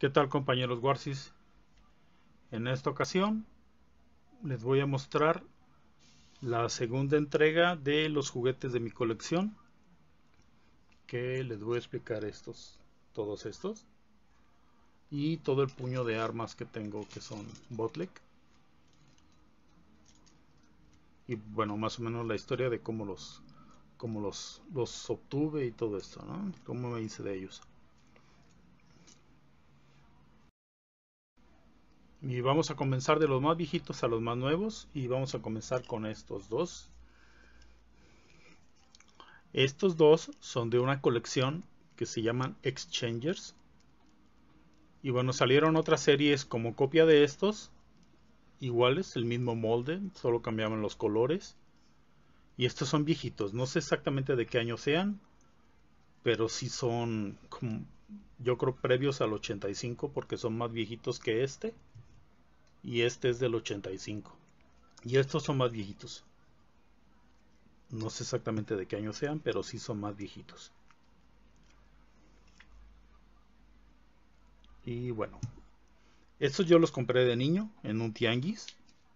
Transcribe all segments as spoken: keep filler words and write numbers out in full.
¿Qué tal, compañeros Warsis? En esta ocasión les voy a mostrar la segunda entrega de los juguetes de mi colección, que les voy a explicar estos, todos estos, y todo el puño de armas que tengo, que son Botlek, y bueno, más o menos la historia de cómo los cómo los, los obtuve y todo esto, ¿no? Cómo me hice de ellos. Y vamos a comenzar de los más viejitos a los más nuevos, y vamos a comenzar con estos dos. Estos dos son de una colección que se llaman Exchangers. Y bueno, salieron otras series como copia de estos, iguales, el mismo molde, solo cambiaban los colores. Y estos son viejitos, no sé exactamente de qué año sean, pero sí son, como, yo creo, previos al ochenta y cinco, porque son más viejitos que este. Y este es del ochenta y cinco. Y estos son más viejitos. No sé exactamente de qué año sean, pero sí son más viejitos. Y bueno, estos yo los compré de niño en un tianguis.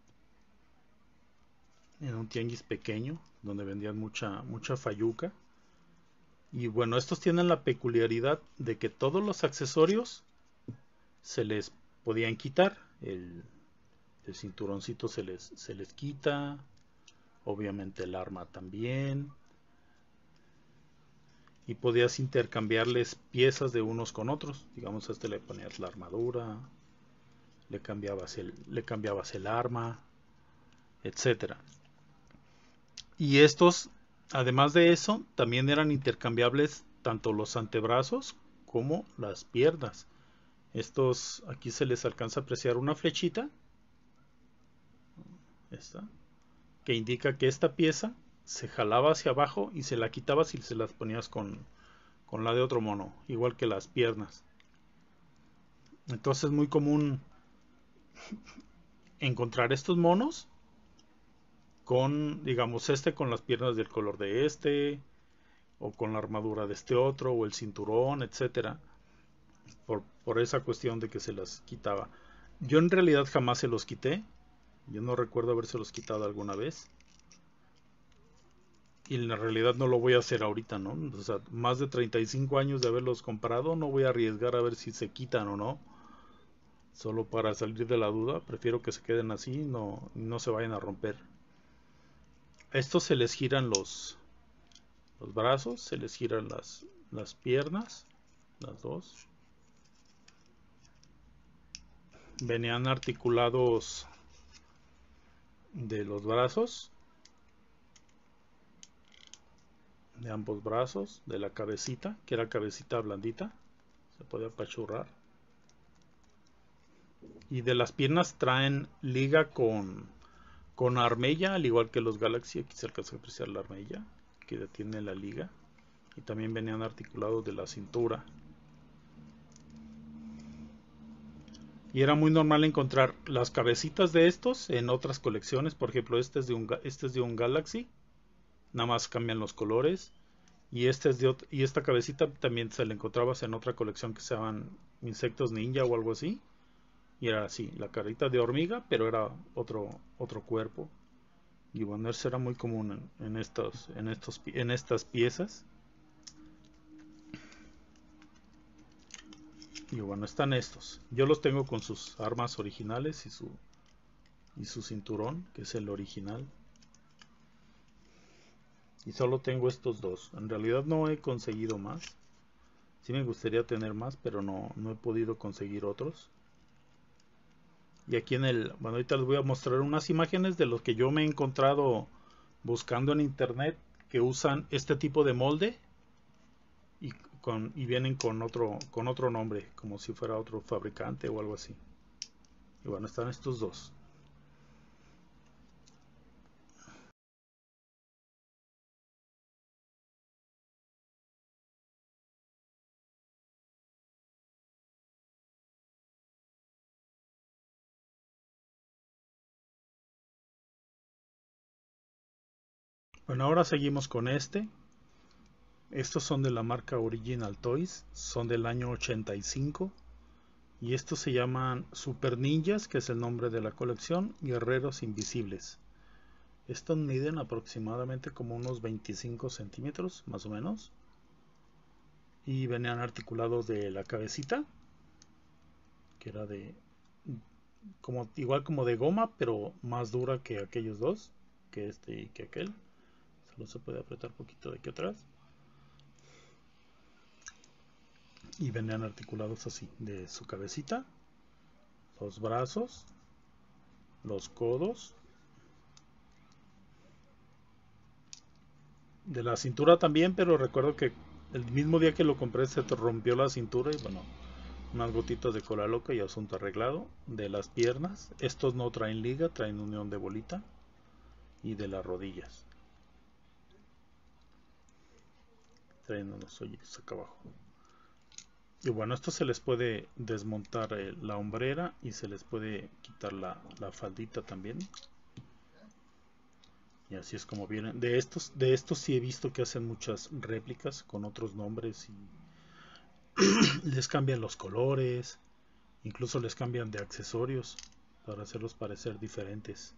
En un tianguis pequeño, donde vendían mucha, mucha fayuca. Y bueno, estos tienen la peculiaridad de que todos los accesorios se les podían quitar. El, el cinturoncito se les, se les quita. Obviamente el arma también. Y podías intercambiarles piezas de unos con otros. Digamos, a este le ponías la armadura, le cambiabas el, le cambiabas el arma, etcétera. Y estos, además de eso, también eran intercambiables tanto los antebrazos como las piernas. Estos, aquí se les alcanza a apreciar una flechita, esta, que indica que esta pieza se jalaba hacia abajo y se la quitabas y se las ponías con, con la de otro mono, igual que las piernas. Entonces es muy común encontrar estos monos con, digamos, este con las piernas del color de este, o con la armadura de este otro, o el cinturón, etcétera. Por, por esa cuestión de que se las quitaba. Yo en realidad jamás se los quité. Yo no recuerdo haberse los quitado alguna vez. Y en la realidad no lo voy a hacer ahorita, ¿no? O sea, más de treinta y cinco años de haberlos comprado, no voy a arriesgar a ver si se quitan o no. Solo para salir de la duda, prefiero que se queden así, no, no se vayan a romper. A estos se les giran los, los brazos, se les giran las, las piernas, las dos. Venían articulados de los brazos, de ambos brazos, de la cabecita, que era cabecita blandita, se puede apachurrar. Y de las piernas traen liga con, con armella, al igual que los Galaxy. Aquí se alcanza a apreciar la armella, que ya tiene la liga. Y también venían articulados de la cintura. Y era muy normal encontrar las cabecitas de estos en otras colecciones. Por ejemplo, este es de un, este es de un Galaxy. Nada más cambian los colores. Y, este es de ot y esta cabecita también se la encontrabas en otra colección que se llaman Insectos Ninja o algo así. Y era así, la carita de hormiga, pero era otro, otro cuerpo. Y bueno, eso era muy común en, en, estos, en, estos, en estas piezas. Y bueno, están estos. Yo los tengo con sus armas originales y su, y su cinturón, que es el original. Y solo tengo estos dos. En realidad no he conseguido más. Sí me gustaría tener más, pero no, no he podido conseguir otros. Y aquí en el... Bueno, ahorita les voy a mostrar unas imágenes de los que yo me he encontrado buscando en internet, que usan este tipo de molde y, con, y vienen con otro, con otro nombre, como si fuera otro fabricante o algo así. Y bueno, están estos dos. Bueno, ahora seguimos con este. Estos son de la marca Original Toys, son del año ochenta y cinco. Y estos se llaman Super Ninjas, que es el nombre de la colección, Guerreros Invisibles. Estos miden aproximadamente como unos veinticinco centímetros, más o menos. Y venían articulados de la cabecita, que era de como igual como de goma, pero más dura que aquellos dos, que este y que aquel. Solo se puede apretar poquito de aquí atrás. Y venían articulados así, de su cabecita, los brazos, los codos, de la cintura también, pero recuerdo que el mismo día que lo compré se rompió la cintura y bueno, unas gotitas de cola loca y asunto arreglado. De las piernas, estos no traen liga, traen unión de bolita. Y de las rodillas, traen unos hoyitos acá abajo. Y bueno, esto se les puede desmontar eh, la hombrera y se les puede quitar la, la faldita también. Y así es como vienen. De estos, de estos sí he visto que hacen muchas réplicas con otros nombres y les cambian los colores, incluso les cambian de accesorios para hacerlos parecer diferentes.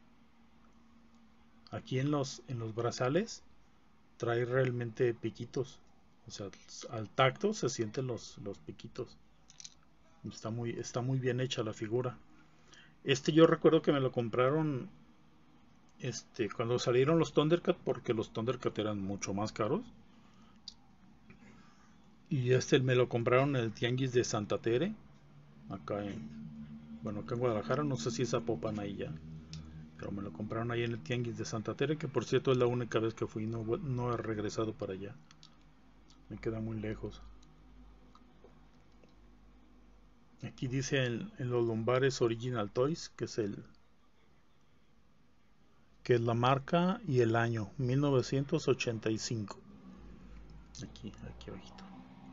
Aquí en los, en los brazales trae realmente piquitos. O sea, al tacto se sienten los, los piquitos. Está muy, está muy bien hecha la figura. Este yo recuerdo que me lo compraron este, cuando salieron los Thundercat, porque los Thundercat eran mucho más caros. Y este me lo compraron en el Tianguis de Santa Tere. Acá en, bueno, acá en Guadalajara, no sé si es Zapopan ahí ya. Pero me lo compraron ahí en el Tianguis de Santa Tere, que por cierto es la única vez que fui, no, no he regresado para allá. Me queda muy lejos. Aquí dice en, en los lumbares Original Toys, que es el que es la marca y el año mil novecientos ochenta y cinco. Aquí, aquí abajito.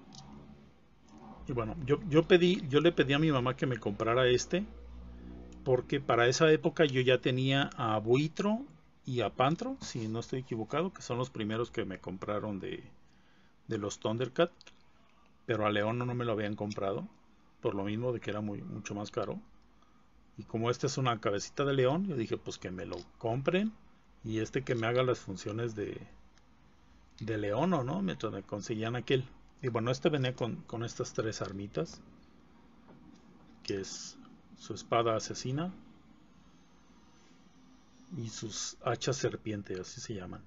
Y bueno, yo, yo pedí, yo le pedí a mi mamá que me comprara este, porque para esa época yo ya tenía a Buitro y a Pantro, si no estoy equivocado, que son los primeros que me compraron de, de los Thundercat, pero a León no me lo habían comprado, por lo mismo de que era muy, mucho más caro. Y como esta es una cabecita de león, yo dije pues que me lo compren y este que me haga las funciones de, de león o no, mientras me conseguían aquel. Y bueno, este venía con, con estas tres armitas, que es su espada asesina y sus hachas serpiente, así se llaman.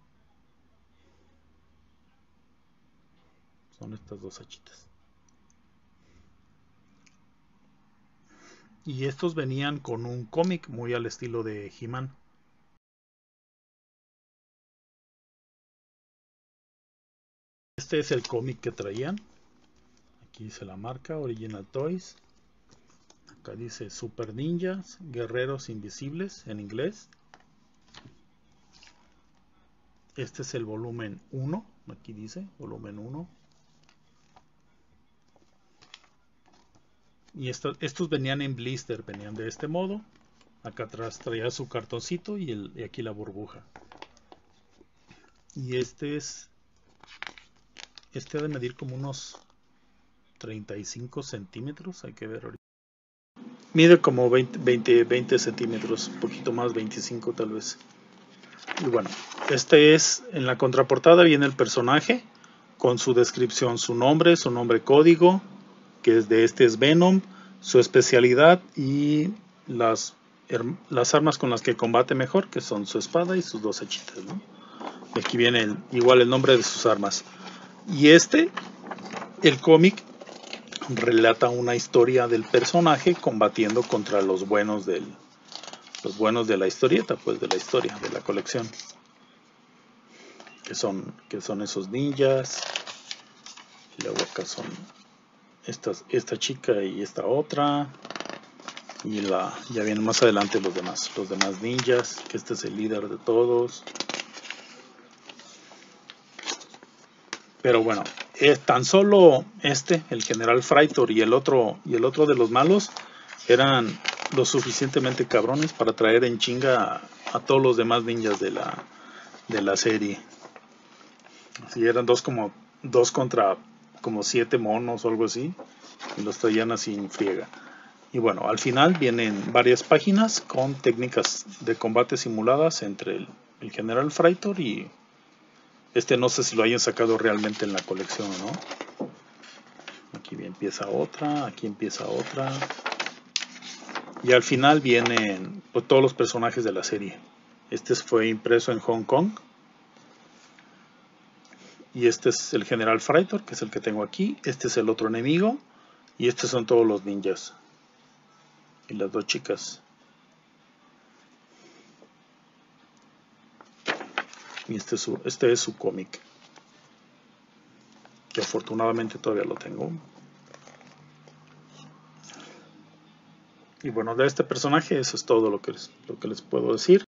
Son estas dos hachitas. Y estos venían con un cómic muy al estilo de He-Man. Este es el cómic que traían. Aquí dice la marca, Original Toys. Acá dice Super Ninjas, Guerreros Invisibles en inglés. Este es el volumen uno. Aquí dice volumen uno. Y esto, estos venían en blister, venían de este modo. Acá atrás traía su cartoncito y, el, y aquí la burbuja. Y este es, este ha de medir como unos treinta y cinco centímetros, hay que ver ahorita. Mide como veinte, veinte, veinte centímetros, un poquito más, veinticinco tal vez. Y bueno, este es, en la contraportada viene el personaje con su descripción, su nombre, su nombre código, que es de este es Venom, su especialidad y las, las armas con las que combate mejor, que son su espada y sus dos hachitas, ¿no? Y aquí viene el, igual el nombre de sus armas. Y este, el cómic, relata una historia del personaje combatiendo contra los buenos del, los buenos de la historieta, pues de la historia, de la colección. Que son, que son esos ninjas. Y luego acá son estas, esta chica y esta otra. Y la, ya vienen más adelante los demás, los demás ninjas, que este es el líder de todos. Pero bueno, eh, tan solo este, el general Fraitor y el otro y el otro de los malos eran lo suficientemente cabrones para traer en chinga a, a todos los demás ninjas de la de la serie. Así eran dos como dos contra como siete monos o algo así, y los traían así en friega. Y bueno, al final vienen varias páginas con técnicas de combate simuladas entre el, el General Freitor y este, no sé si lo hayan sacado realmente en la colección o no. Aquí empieza otra, aquí empieza otra. Y al final vienen pues, todos los personajes de la serie. Este fue impreso en Hong Kong. Y este es el General Freitor, que es el que tengo aquí. Este es el otro enemigo. Y estos son todos los ninjas. Y las dos chicas. Y este es su, este es su cómic. Que afortunadamente todavía lo tengo. Y bueno, de este personaje eso es todo lo que les, lo que les puedo decir.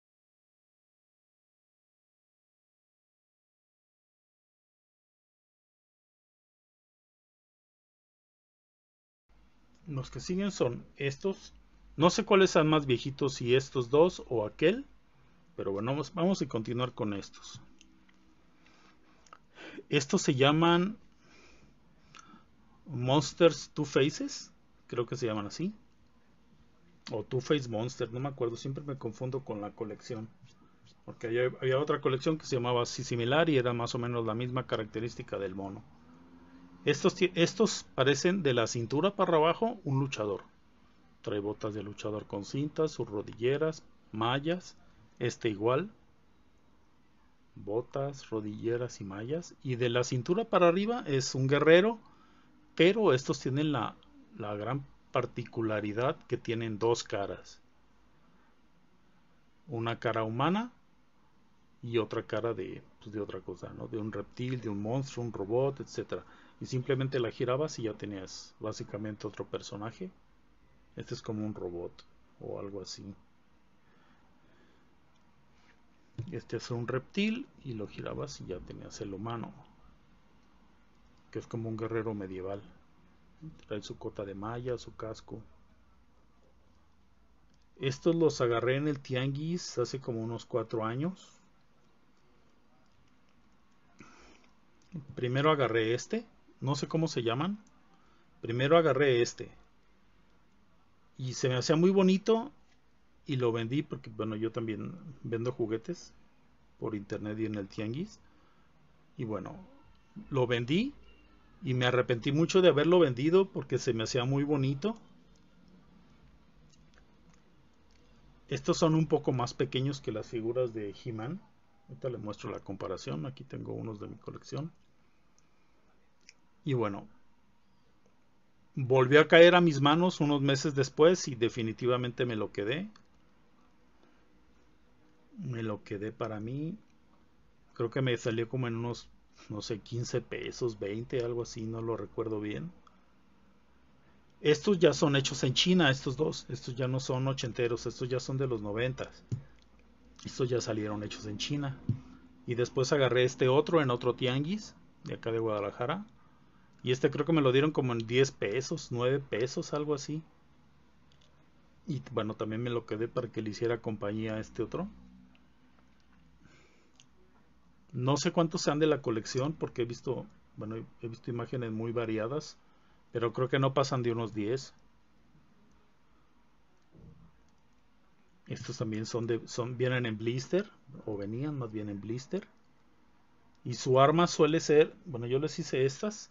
Los que siguen son estos. No sé cuáles son más viejitos, si estos dos o aquel. Pero bueno, vamos, vamos a continuar con estos. Estos se llaman Monsters Two Faces. Creo que se llaman así. O Two Face Monster, no me acuerdo. Siempre me confundo con la colección. Porque había, había otra colección que se llamaba así similar y era más o menos la misma característica del mono. Estos, estos parecen de la cintura para abajo un luchador. Trae botas de luchador con cintas, sus rodilleras, mallas. Este igual. Botas, rodilleras y mallas. Y de la cintura para arriba es un guerrero. Pero estos tienen la, la gran particularidad que tienen dos caras. Una cara humana y otra cara de, pues de otra cosa, ¿no? De un reptil, de un monstruo, un robot, etcétera. Y simplemente la girabas y ya tenías básicamente otro personaje. Este es como un robot o algo así. Este es un reptil y lo girabas y ya tenías el humano, que es como un guerrero medieval. Trae su cota de malla, su casco. Estos los agarré en el tianguis hace como unos cuatro años. Primero agarré este, no sé cómo se llaman. Primero agarré este y se me hacía muy bonito y lo vendí porque bueno, yo también vendo juguetes por internet y en el tianguis. Y bueno, lo vendí y me arrepentí mucho de haberlo vendido porque se me hacía muy bonito. Estos son un poco más pequeños que las figuras de He-Man. Ahorita les muestro la comparación. Aquí tengo unos de mi colección. Y bueno, volvió a caer a mis manos unos meses después y definitivamente me lo quedé. Me lo quedé para mí. Creo que me salió como en unos, no sé, quince pesos, veinte, algo así, no lo recuerdo bien. Estos ya son hechos en China, estos dos. Estos ya no son ochenteros, estos ya son de los noventas. Estos ya salieron hechos en China. Y después agarré este otro en otro tianguis, de acá de Guadalajara. Y este creo que me lo dieron como en diez pesos, nueve pesos, algo así. Y bueno, también me lo quedé para que le hiciera compañía a este otro. No sé cuántos sean de la colección porque he visto, bueno, he visto imágenes muy variadas, pero creo que no pasan de unos diez. Estos también son de, son, vienen en blister, o venían más bien en blister. Y su arma suele ser, bueno, yo les hice estas.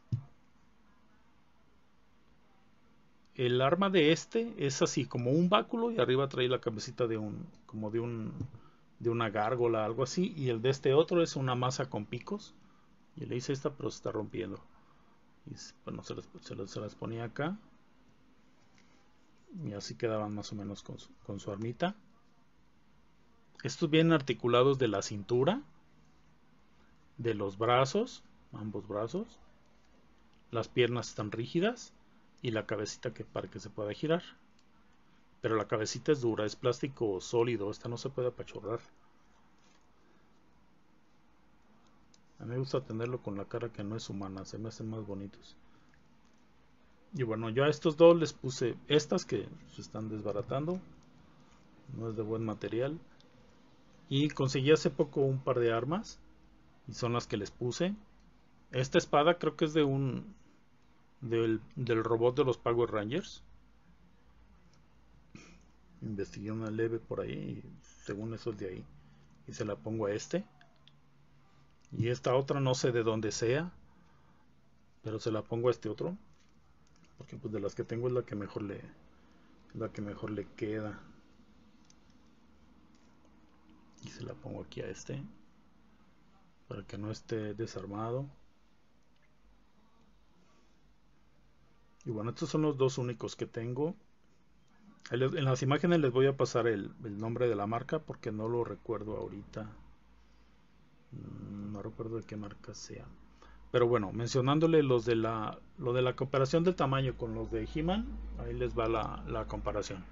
El arma de este es así como un báculo y arriba trae la cabecita de un, como de un, de una gárgola, algo así. Y el de este otro es una masa con picos. Y le hice esta, pero se está rompiendo. Y bueno, se las, se las, se las ponía acá. Y así quedaban más o menos con su, con su armita. Estos vienen articulados de la cintura, de los brazos, ambos brazos. Las piernas están rígidas y la cabecita que para que se pueda girar. Pero la cabecita es dura, es plástico sólido, esta no se puede apachurrar. A mí me gusta tenerlo con la cara que no es humana, se me hacen más bonitos. Y bueno, yo a estos dos les puse estas que se están desbaratando. No es de buen material. Y conseguí hace poco un par de armas. Y son las que les puse. Esta espada creo que es de un del, del robot de los Power Rangers. Investigué una leve por ahí y según eso es de ahí. Y se la pongo a este. Y esta otra no sé de dónde sea, pero se la pongo a este otro. Porque pues de las que tengo es la que mejor le, la que mejor le queda. Y se la pongo aquí a este. Para que no esté desarmado. Y bueno, estos son los dos únicos que tengo. En las imágenes les voy a pasar el, el nombre de la marca porque no lo recuerdo ahorita. No recuerdo de qué marca sea. Pero bueno, mencionándole los de la, lo de la comparación del tamaño con los de He-Man, ahí les va la, la comparación.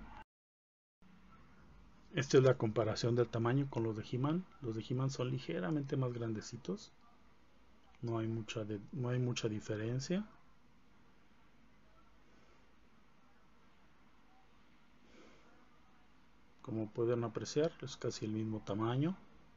Esta es la comparación del tamaño con los de He-Man. Los de He-Man son ligeramente más grandecitos. No hay mucha, de, no hay mucha diferencia. Como pueden apreciar, es casi el mismo tamaño.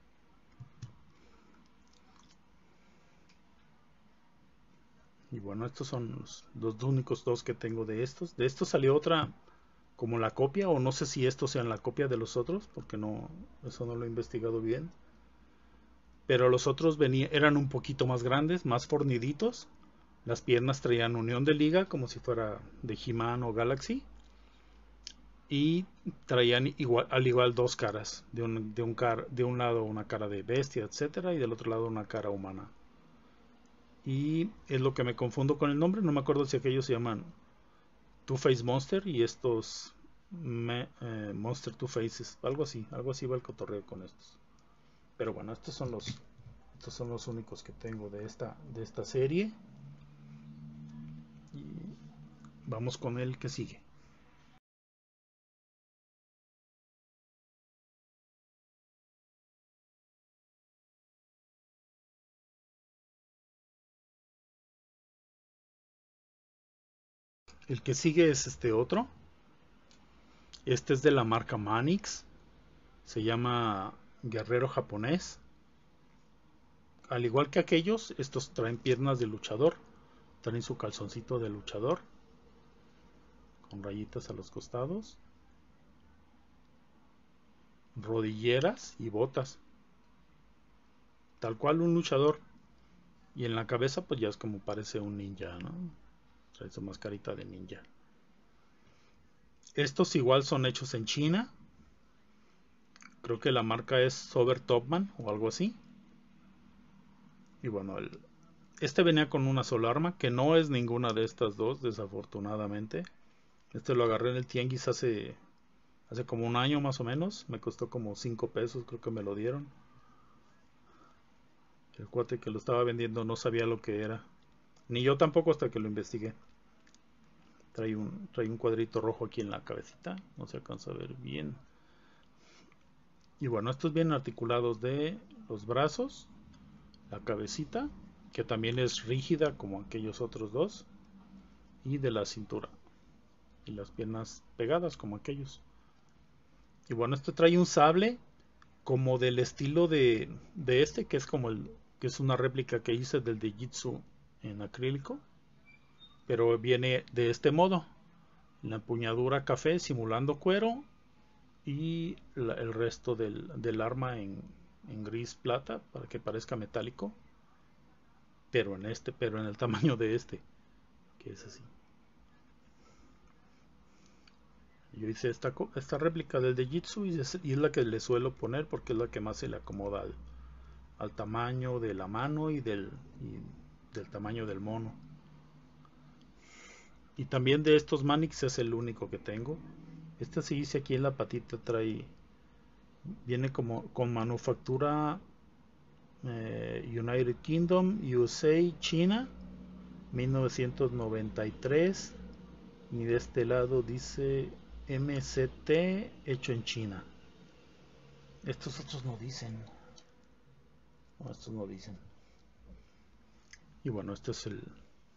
Y bueno, estos son los, los únicos dos que tengo de estos. De estos salió otra como la copia, o no sé si estos sean la copia de los otros, porque no, eso no lo he investigado bien. Pero los otros venían, eran un poquito más grandes, más forniditos. Las piernas traían unión de liga, como si fuera de He-Man o Galaxy. Y traían igual, al igual dos caras. De un, de, un car, de un lado una cara de bestia, etcétera, y del otro lado una cara humana. Y es lo que me confundo con el nombre. No me acuerdo si aquellos se llaman Two-Face Monster y estos me, eh, Monster Two Faces. Algo así, algo así va el cotorreo con estos. Pero bueno, estos son los estos son los únicos que tengo de esta de esta serie. Y vamos con el que sigue. El que sigue es este otro. Este es de la marca Manix. Se llama Guerrero Japonés. Al igual que aquellos, estos traen piernas de luchador. Traen su calzoncito de luchador. Con rayitas a los costados. Rodilleras y botas. Tal cual un luchador. Y en la cabeza pues ya es como parece un ninja, ¿no? Trae su mascarita de ninja. Estos igual son hechos en China. Creo que la marca es Sober Topman o algo así. Y bueno, el, este venía con una sola arma, que no es ninguna de estas dos, desafortunadamente. Este lo agarré en el tianguis hace, hace como un año más o menos. Me costó como cinco pesos, creo que me lo dieron. El cuate que lo estaba vendiendo no sabía lo que era. Ni yo tampoco hasta que lo investigué. Trae un, trae un cuadrito rojo aquí en la cabecita. No se alcanza a ver bien. Y bueno, estos vienen articulados de los brazos, la cabecita, que también es rígida como aquellos otros dos, y de la cintura. Y las piernas pegadas como aquellos. Y bueno, este trae un sable como del estilo de, de este, que es como el, que es una réplica que hice del de Jitsu en acrílico. Pero viene de este modo. La empuñadura café simulando cuero y la, el resto del, del arma en, en gris plata para que parezca metálico, pero en este, pero en el tamaño de este, que es así. Yo hice esta, esta réplica del de Jitsu y es, y es la que le suelo poner porque es la que más se le acomoda al, al tamaño de la mano y del, y del tamaño del mono. Y también de estos Manix es el único que tengo. Este sí dice aquí en la patita, trae, viene como con manufactura eh, United Kingdom, U S A, China, mil novecientos noventa y tres. Y de este lado dice M C T, hecho en China. Estos otros no dicen. No, estos no dicen. Y bueno, este es el,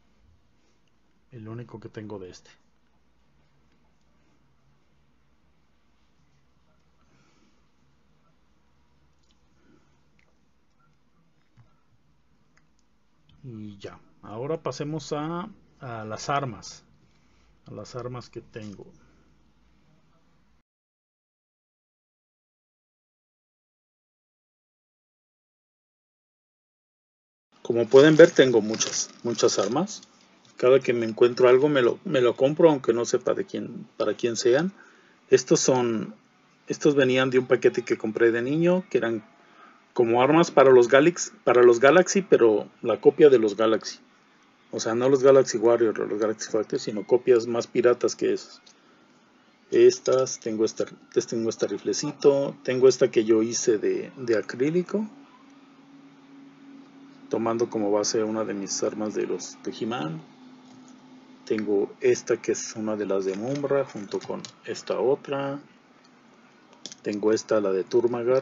el único que tengo de este. Y y ya. Ahora pasemos a, a las armas. A las armas que tengo. Como pueden ver, tengo muchas, muchas armas. Cada que me encuentro algo me lo, me lo compro, aunque no sepa de quién, para quién sean. Estos son, estos venían de un paquete que compré de niño, que eran como armas para los Galaxy, para los Galaxy, pero la copia de los Galaxy. O sea, no los Galaxy Warrior o los Galaxy Fighters, sino copias más piratas que esas. Estas, tengo esta, tengo este riflecito, tengo esta que yo hice de, de acrílico, tomando como base una de mis armas de los de He-Man. Tengo esta que es una de las de Mumbra junto con esta otra. Tengo esta, la de Turmagar,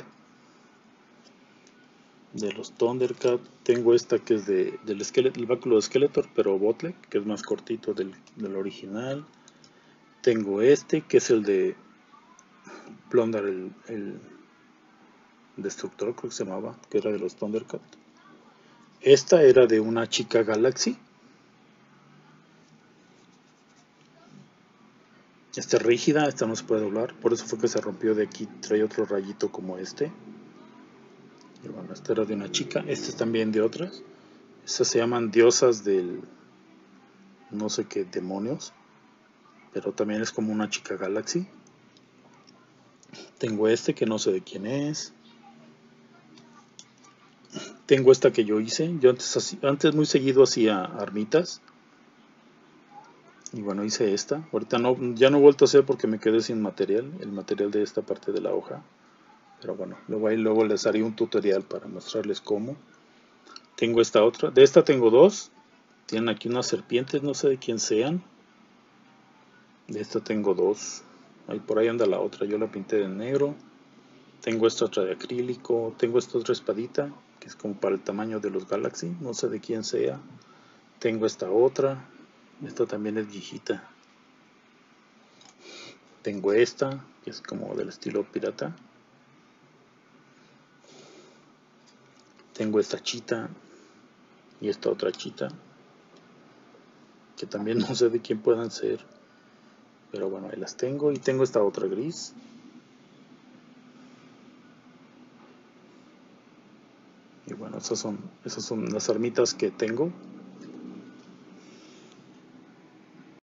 de los Thundercat. Tengo esta que es de, del esqueleto, el báculo de Skeletor, pero Botlek, que es más cortito del, del original. Tengo este que es el de Plunder, el, el Destructor, creo que se llamaba, que era de los Thundercat. Esta era de una chica Galaxy. Esta es rígida, esta no se puede doblar, por eso fue que se rompió de aquí. Trae otro rayito como este. Y bueno, esta era de una chica. Esta es también de otras. Estas se llaman diosas del no sé qué demonios, pero también es como una chica Galaxy. Tengo este que no sé de quién es. Tengo esta que yo hice. Yo antes, antes muy seguido hacía armitas. Y bueno, hice esta. Ahorita no, ya no he vuelto a hacer porque me quedé sin material. El material de esta parte de la hoja. Pero bueno, luego ahí luego les haré un tutorial para mostrarles cómo. Tengo esta otra. De esta tengo dos. Tienen aquí unas serpientes, no sé de quién sean. De esta tengo dos. Ahí por ahí anda la otra. Yo la pinté de negro. Tengo esta otra de acrílico. Tengo esta otra espadita, que es como para el tamaño de los Galaxy. No sé de quién sea. Tengo esta otra. Esta también es viejita. Tengo esta, que es como del estilo pirata. Tengo esta chita. Y esta otra chita, que también no sé de quién puedan ser. Pero bueno, ahí las tengo. Y tengo esta otra gris. Y bueno, esas son, esas son las armitas que tengo.